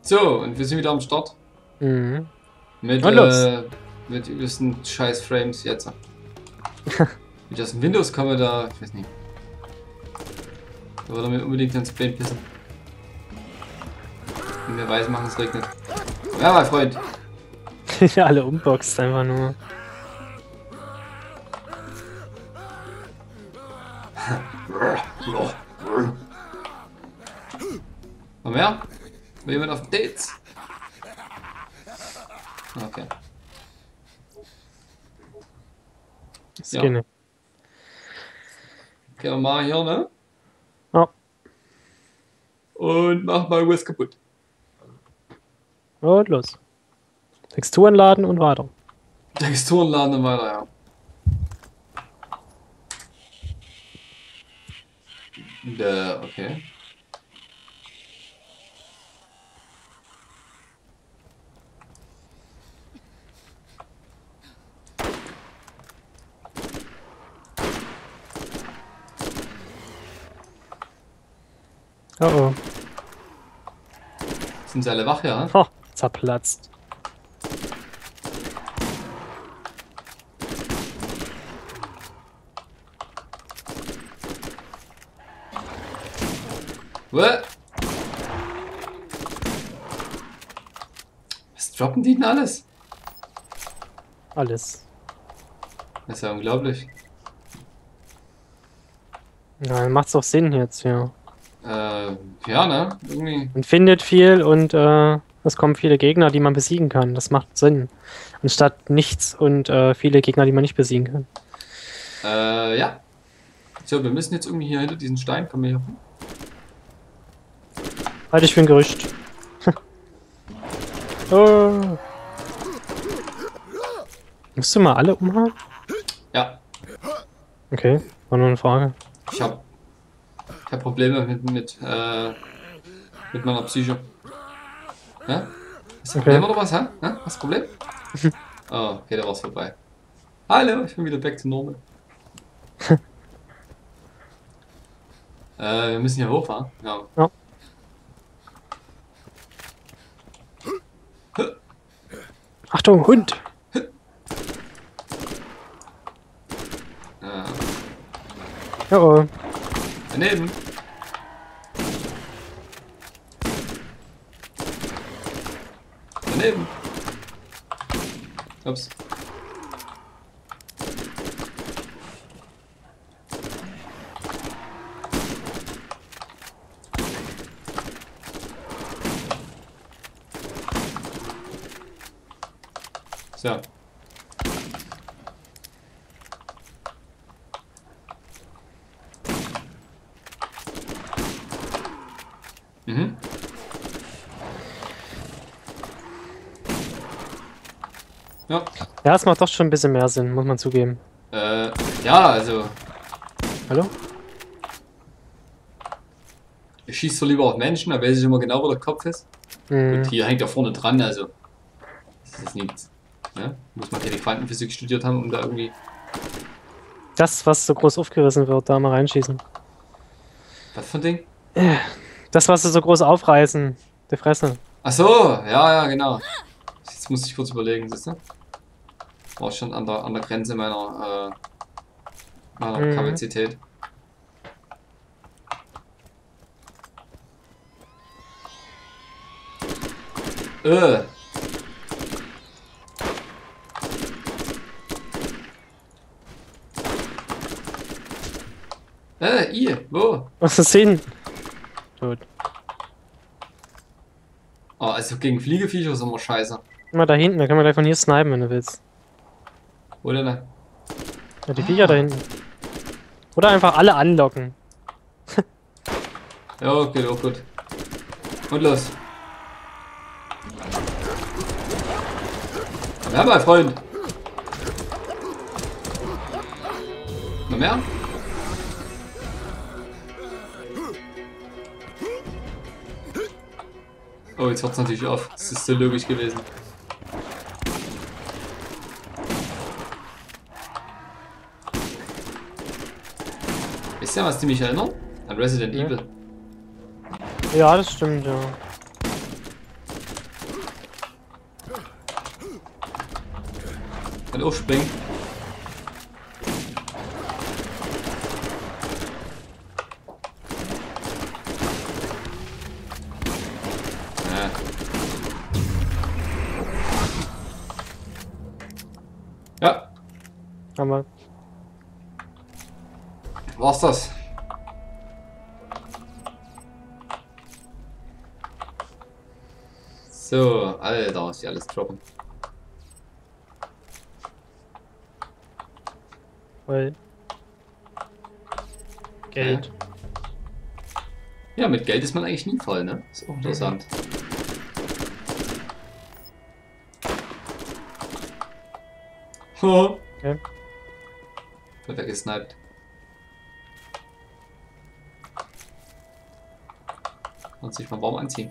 So, und wir sind wieder am Start. Mhm. Mit, Und los. mit übelsten scheiß Frames jetzt. Wie ich aus dem Windows komme, da, ich weiß nicht. Da würde mir unbedingt ins Bein pissen. Und mir weiß machen, es regnet. Ja, mein Freund. Alle unboxt einfach nur. Noch mehr? Will jemand auf Dates? Okay. Das Ja. geht nicht. Okay, dann mal hier, ne? Oh. Und mach mal was kaputt. Und los. Texturen laden und weiter. Texturen laden und weiter, ja. Okay. Oh oh. Sind sie alle wach, ja? Oh, zerplatzt. What? Was droppen die denn alles? Alles. Das ist ja unglaublich. Ja, macht's auch Sinn jetzt, ja. Ja, ne? Irgendwie. Man findet viel und es kommen viele Gegner, die man besiegen kann. Das macht Sinn. Anstatt nichts und viele Gegner, die man nicht besiegen kann. Ja. So, wir müssen jetzt irgendwie hier hinter diesen Stein. Kommen wir hier rum? Halte ich für ein Gerücht. Oh. Musst du mal alle umhauen? Ja. Okay, war nur eine Frage. Ich hab Probleme mit meiner Psyche. Ja? Ist das Problem oder was, hä? Ja? Was ist das Problem? Oh, okay, da war's vorbei. Hallo, ich bin wieder back to normal. Wir müssen hier hochfahren. Ja. Ja. Achtung, Hund! Oh oh. Daneben. Daneben. Ups. So. Mhm. Ja. Ja, es macht doch schon ein bisschen mehr Sinn, muss man zugeben. Ja, also. Hallo? Ich schieße zwar lieber auf Menschen, da weiß ich immer genau, wo der Kopf ist. Mhm. Und hier hängt er vorne dran, also. Das ist nichts. Ja? Muss man keine Quantenphysik studiert haben, um da irgendwie. Das, was so groß aufgerissen wird, da mal reinschießen. Was für ein Ding? Das, was sie so groß aufreißen. Die Fresse. Ach so, ja, genau. Jetzt muss ich kurz überlegen, siehst du? War schon an der Grenze meiner Kapazität. Wo? Was ist hin? Tot. Oh, also gegen Fliegeviecher ist immer scheiße. Mal da hinten, da können wir gleich von hier snipen, wenn du willst. Wo denn? Ja, die Viecher da hinten. Oder einfach alle anlocken. Ja, okay, auch gut. Und los. Ja, mein Freund. Noch mehr? Oh, jetzt hört es natürlich auf. Das ist so logisch gewesen. Wisst ihr, was die mich erinnern? An Resident Evil. Ja, das stimmt, ja. Kann auch springen. Ja. Haben wir. War's das? So, Alter, ist hier alles droppen. Weil. Geld. Ja, mit Geld ist man eigentlich nie voll, ne? Ist auch interessant. Okay. Wird er gesniped. Und sich mal warm anziehen.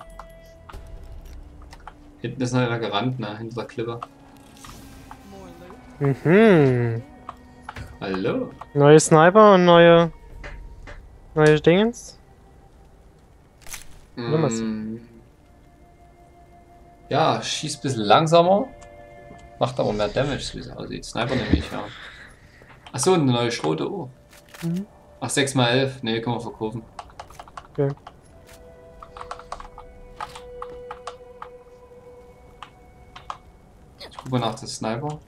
Hinten ist noch einer gerannt, ne? Hinter der Klippe. Mhm. Hallo? Neue Sniper und neue Dingens. Ja, schießt ein bisschen langsamer. Macht aber mehr Damage, wie es aussieht. Sniper nämlich, ja. Achso, eine neue Schrote. Oh. Ach, 6x11. Ne, kann man verkaufen. Okay. Ich gucke mal nach der Sniper.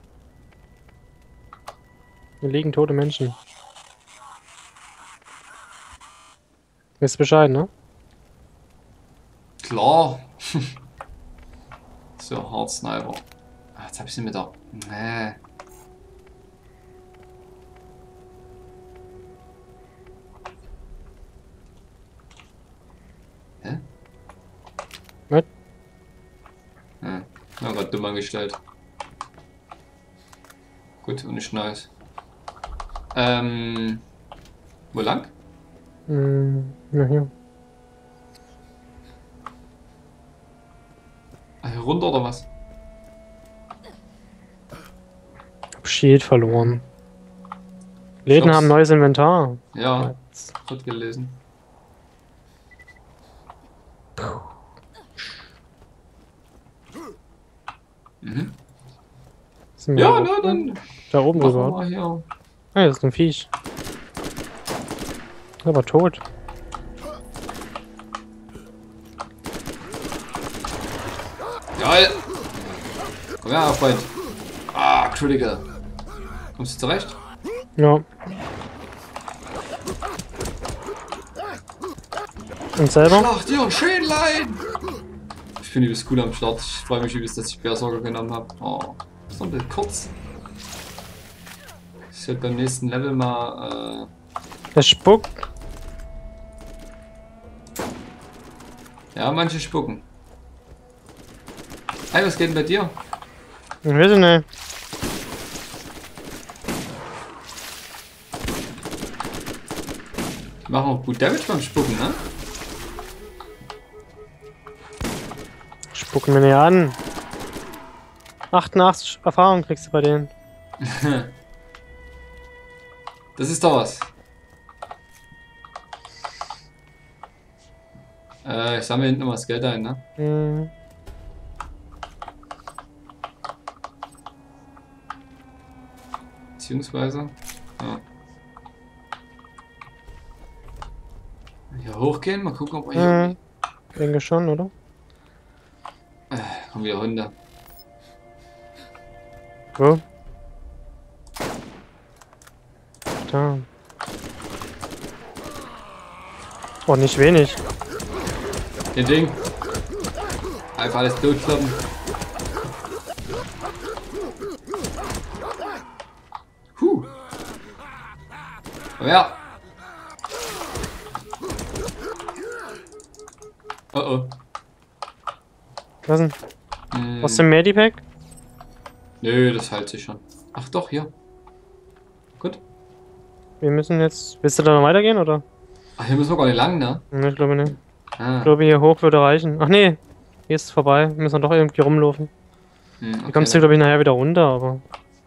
Hier liegen tote Menschen. Wisst Bescheid, ne? Klar. So, Hard Sniper. Ah, jetzt hab ich sie mit der. Nee. Hä? Was? Ja, gerade dumm angestellt. Gut, und nicht nice. Wo lang? Ja, hier. Hier runter oder was? Hab Shield verloren. Läden haben neues Inventar. Ja, wird gelesen. Mhm. Ja, na dann. Da oben drüber. Hier. Ah, das ist ein Viech. Aber tot. Geil! Komm her, Freund. Ah, Critical. Kommst du zurecht? Ja. Und selber? Schlacht dir Schädlein! Ich bin übelst cool am Start. Ich freue mich übelst, dass ich Berserker genommen habe. Oh, ist noch ein bisschen kurz. Ich werde beim nächsten Level mal. Der spuckt. Ja, manche spucken. Hey, was geht denn bei dir? Ich weiß nicht. Die machen auch gut Damage beim Spucken, ne? Spucken wir nicht an. 88 Erfahrung kriegst du bei denen. Das ist doch was. Ich sammle hinten mal das Geld ein, ne? Mhm. Beziehungsweise. Ja. Hier hochgehen, mal gucken, ob wir hier. Denke schon, oder? Kommen wieder Hunde. Wo? Da. Oh, nicht wenig. Den Ding. Einfach alles totklappen. Komm her. Oh oh. Was denn? Was denn Medipack? Nö, das hält sich schon. Ach doch, hier. Gut. Wir müssen jetzt. Willst du da noch weitergehen, oder? Ach, hier müssen wir gar nicht lang, ne? Ne, ich glaube nicht. Ah. Ich glaube, hier hoch würde reichen. Ach nee, hier ist es vorbei. Wir müssen doch irgendwie rumlaufen. Okay, Hier kommst du, glaube ich, nachher wieder runter, aber.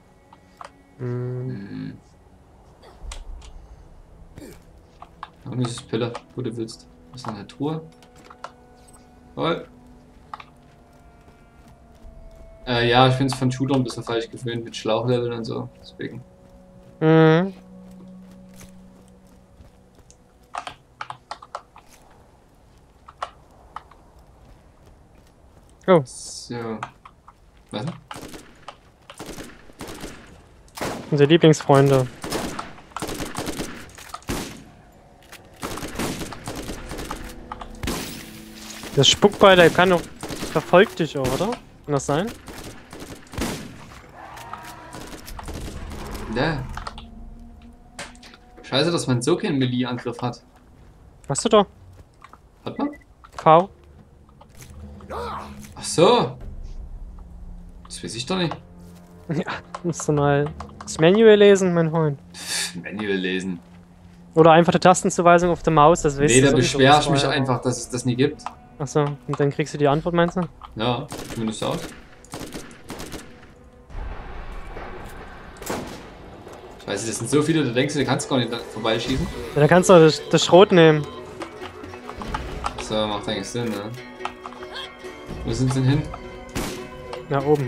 Irgendwie ist es Pille, wo du willst. Das ist noch eine Truhe. Toll. Ja, ich bin es von Shootern ein bisschen falsch gewöhnt mit Schlauchleveln und so. Deswegen. Mhm. Oh, So. Was? unsere Lieblingsfreunde. Das Spuckball, der kann doch verfolgt dich auch, oder? Kann das sein? Ja. Scheiße, dass man so keinen Melee-Angriff hat. Hast du doch. Hat man? V. Ach so. Das weiß ich doch nicht. Ja, musst du mal das Manual lesen, mein Freund. Manual lesen. Oder einfach die Tastenzuweisung auf der Maus, das weißt Nee, du da sowieso, beschwer das ich mich war ja- einfach, dass es das nie gibt. Achso, und dann kriegst du die Antwort, meinst du? Ja, zumindest aus. Scheiße, das sind so viele, da denkst du kannst gar nicht vorbeischießen. Ja, dann kannst du das Schrot nehmen. So, macht eigentlich Sinn, ne? Wo sind sie denn hin? Na, oben.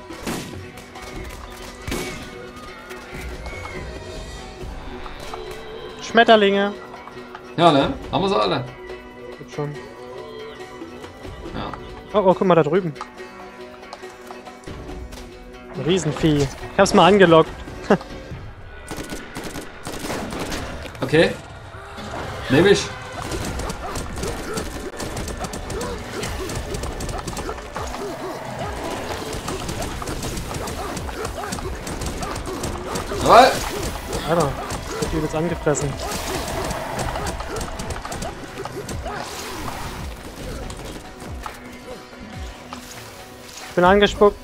Schmetterlinge. Ja, ne? Haben wir sie alle? Gut schon. Ja. Oh, oh, guck mal da drüben. Ein Riesenvieh. Ich hab's mal angelockt. Okay. Nehm ich. Jawohl. Alter, ich wird übelst angefressen. Ich bin angespuckt.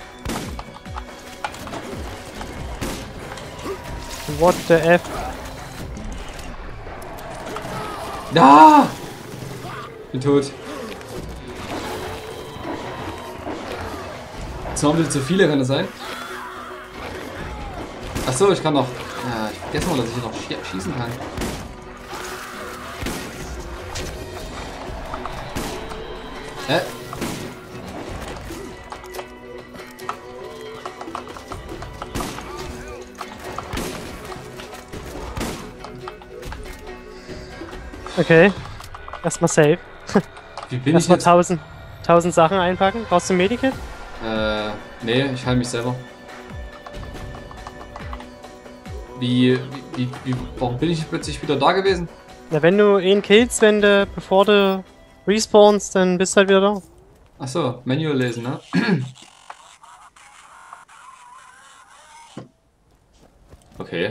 What the F? Ja! Bin tot. Jetzt haben wir zu viele, kann das sein? Achso, ich kann noch. Ja, ich vergesse mal, dass ich hier noch schießen kann. Hä? Okay. Erstmal safe. Wie bin ich Erstmal jetzt? 1000 Sachen einpacken. Brauchst du ein Medikit? Nee, ich heile mich selber. Warum bin ich plötzlich wieder da gewesen? Ja, wenn du ihn killst, bevor du respawnst, dann bist du halt wieder da. Achso, Manual lesen, ne? Okay.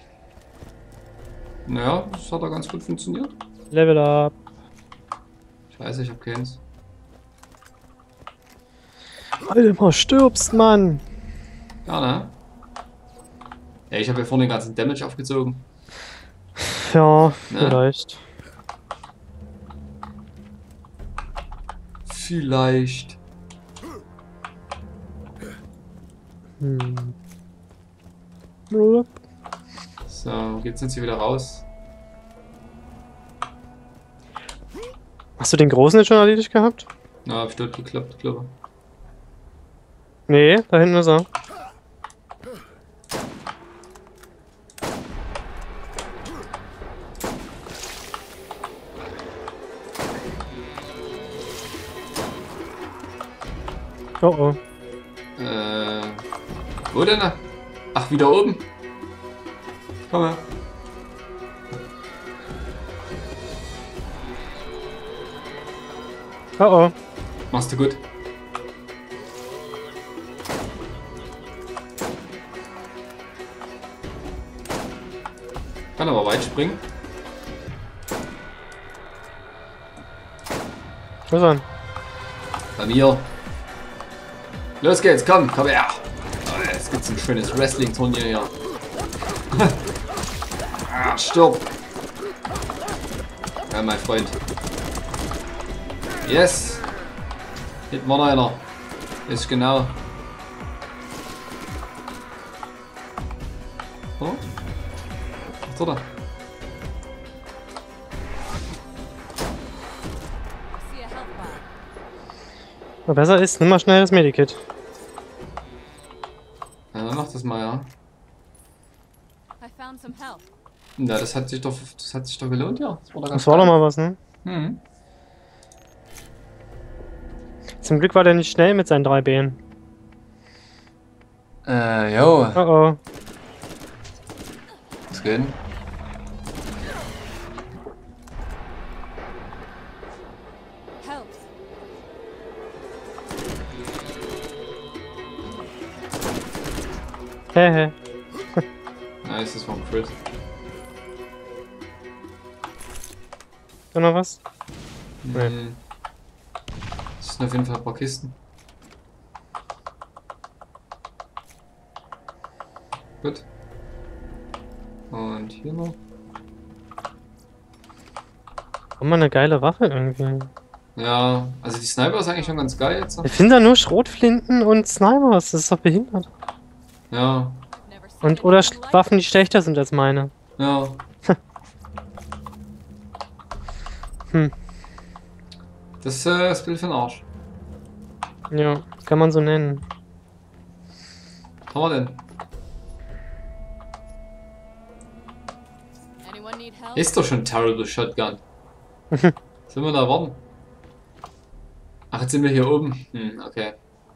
Naja, das hat da ganz gut funktioniert. Level up. Scheiße, ich hab keins. Alter, stirbst, Mann. Ja, ne? Ja, ich habe ja vorhin den ganzen Damage aufgezogen. Ja, Ne? vielleicht. Vielleicht. So, geht's jetzt hier wieder raus? Hast du den großen jetzt schon erledigt gehabt? Na, hab ich dort geklappt, glaube Nee, da hinten ist er. Oh oh. Wo denn? Ach, wieder oben. Komm her. Oh oh. Machst du gut. Kann aber weit springen. Wo ist er? Bei mir. Los geht's, komm her. Oh, jetzt gibt's ein schönes Wrestling-Turnier hier. Ah, stirb. Ja, mein Freund. Yes. Hinten war noch einer. Ist genau. Oh. Was hat er? Was besser ist, nimm mal schnell das Medikit. das mal, ja. I found some help. Ja, das hat sich doch gelohnt, ja. Das war doch ganz Das war doch geil. mal was, ne? Mhm. Zum Glück war der nicht schnell mit seinen 3 Beinen. Jo. Oh oh. Was geht? Helps. Hehe. Nice, das war ein Crit. Da noch was? Nee. Mhm. Das sind auf jeden Fall ein paar Kisten. Gut. Und hier noch. Auch mal eine geile Waffe irgendwie. Ja, also die Sniper ist eigentlich schon ganz geil jetzt. Ich finde da nur Schrotflinten und Snipers. Das ist doch behindert. Ja, Never seen Und oder anything like Waffen, die schlechter sind als meine. ja. Hm. Das ist das Bild für den Arsch. Ja, kann man so nennen. Was haben wir denn? it. Anyone need help? Ist doch schon Terrible Shotgun. Sind wir da warten? Ach, jetzt sind wir hier oben. Okay.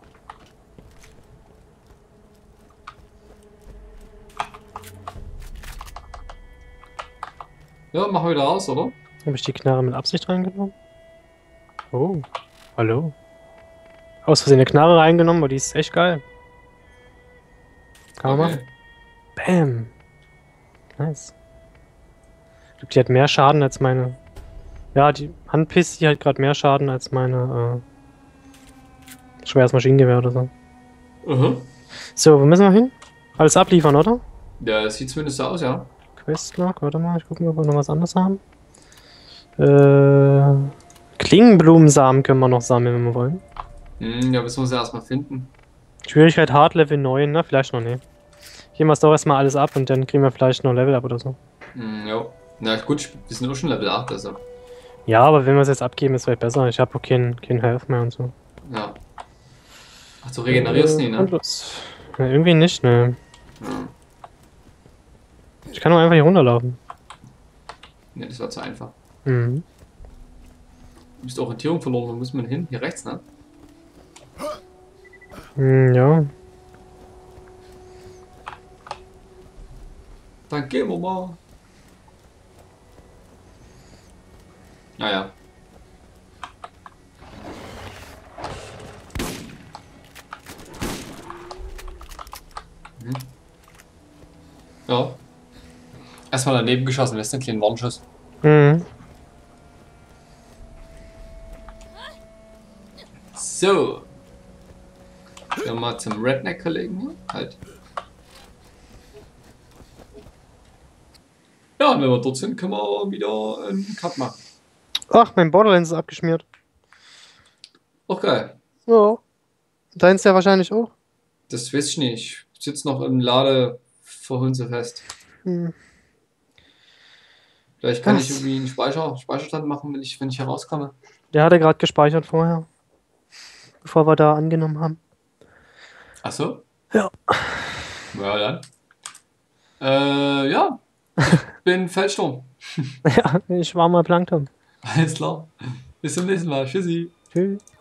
Ja, machen wir wieder raus, oder? Habe ich die Knarre mit Absicht reingenommen? Oh, hallo. Aus Versehen eine Knarre reingenommen, aber die ist echt geil. Kann man machen. Bam. Nice. Ich glaub, die hat mehr Schaden als meine. Ja, die Handpiste, die hat gerade mehr Schaden als meine schweres Maschinengewehr oder so. Aha. So, wo müssen wir hin? Alles abliefern, oder? Ja, das sieht zumindest so aus, ja. Questlog, warte mal, ich gucke mal, ob wir noch was anderes haben. Klingenblumensamen können wir noch sammeln, wenn wir wollen. Ja, müssen wir sie erstmal finden. Schwierigkeit hart, Level 9, ne? Vielleicht noch nicht. Gehen wir es doch erstmal alles ab und dann kriegen wir vielleicht noch Level ab oder so. Ja. Na gut, wir sind auch schon Level 8, also. Ja, aber wenn wir es jetzt abgeben, ist vielleicht besser. Ich habe auch kein Health mehr und so. Ja. Ach, du regenerierst nie, ne? Und los. Ja, irgendwie nicht, ne. Ja. Ich kann nur einfach hier runterlaufen. Ne, das war zu einfach. Mhm. Du bist Orientierung verloren, wo muss man hin? Hier rechts, ne? Ja. Dann gehen wir mal. Naja. Ja. Erstmal daneben geschossen, lässt einen kleinen Warnschuss. Mhm. So. Gehen wir mal zum Redneck-Kollegen hier. Halt. Ja, und wenn wir dort sind, können wir wieder einen Cut machen. Ach, mein Borderlands ist abgeschmiert. Auch geil. Ja. Deins ja wahrscheinlich auch. Das weiß ich nicht. Ich sitze noch im Ladeverhunze fest. Hm. Vielleicht kann ich Was? irgendwie einen Speicherstand machen, wenn ich hier rauskomme. Der hatte gerade gespeichert vorher. Bevor wir da angenommen haben. Ach so? Ja. Ja, dann. Ja. Ich bin Feldsturm. Ja, ich war mal Plankton. Alles klar. Bis zum nächsten Mal. Tschüssi. Tschüss.